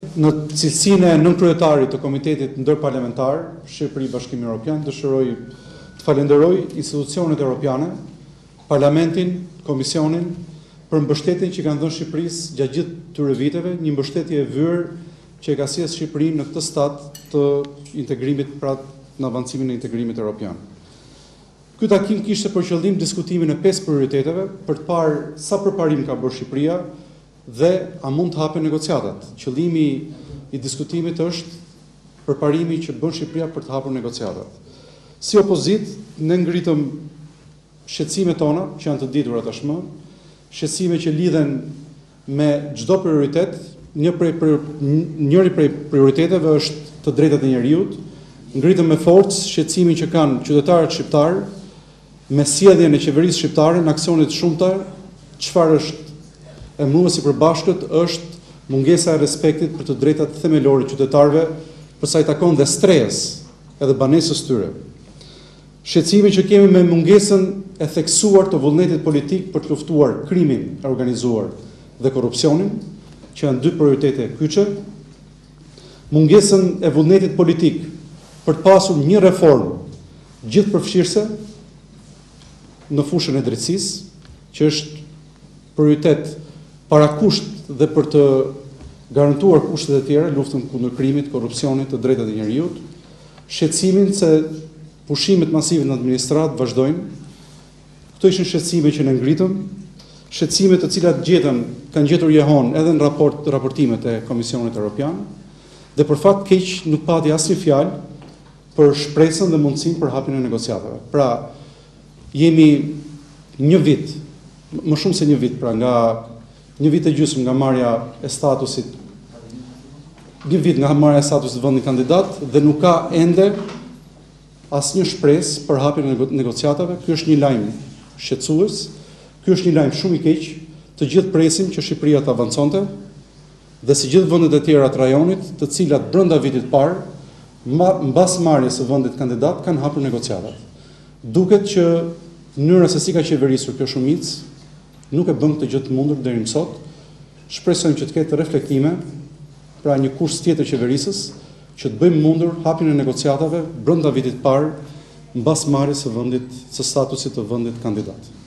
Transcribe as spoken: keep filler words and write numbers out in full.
në cilësinë e nënkryetarit të Komitetit Ndërparlamentar Shqipëri Bashkimi Evropian, dëshiroj të falenderoj institucionet europiane, Parlamentin, Komisionin, për mbështetjen që kanë dhënë Shqipërisë gjatë gjithë këtyre viteve, një mbështetje e vërë që e ka sjellë Shqipërinë në këtë stad të integrimit, pra në avancimin e integrimit evropian. Ky takim kishte për qëllim diskutimin e pesë prioriteteve për të parë sa përparim ka bërë Shqipëria dhe a mund të hapen negociatat. Qëllimi i diskutimit është përparimi që bën Shqipëria për të hapur negociatat. Si opozit, ne ngritëm shqetësimet tona, që janë të ditura tashmë, shqetësime që lidhen me çdo prioritet. Një prej njëri prej prioriteteve është të drejtat e njerëzit. Ngritëm me forcë shqetësimin që kanë qytetarët shqiptar me sjelljen e qeverisë shqiptare në aksione të shumta. Çfarë është e mundës i përbashkët është mungesa e respektit për të drejtat themelore të qytetarëve, për sa i takon dhe stres edhe banesës tyre. Shqetësimin që kemi me mungesën e theksuar të vullnetit politik për të luftuar krimin e organizuar dhe korrupsionin, që janë dy prioritete kyçe, mungesën e vullnetit politik për të pasur një reformë gjithëpërfshirëse në fushën e drejtësisë, që është prioritet parakusht dhe për të garantuar kushtet e tjera, luftën kundër krimit, korrupsionit, të drejtat e njerëzit, shqetësimin se pushimet masive në administratë vazhdojnë. Këto ishin shqetësime që ne ngritëm, shqetësime të cilat gjetën, kanë gjetur jehon edhe në raport, raportimet e Komisionit Evropian, dhe për fat keq nuk pati asnjë fjalë për shpresën dhe mundësinë për hapjen e negociatave. Pra, jemi një vit, më shumë se një vit, pra nga një vit e gjysmë nga marrja e statusit, një vit nga marrja e statusit të vendit kandidat dhe nuk ka ende asnjë shpresë për hapjen e negociatave. Ky është një lajm shqetësues. Ky është një lajm shumë i keq. Të gjithë presim që Shqipëria të avanconte dhe si gjithë vendet e tjera të rajonit, të cilat brenda vitit parë, mbas marrjes së vendit kandidat, kanë hapur negociatat. Duket që mënyra se si ka qeverisur kjo shumicë nuk e bën këtë gjë të mundur deri më sot. Shpresojmë që të ketë reflektime, pra një kurs tjetër qeverisës, që të bëjmë mundur hapjen e negociatave brenda vitit parë, mbas marrjes së vendit, së statusit të vendit kandidat.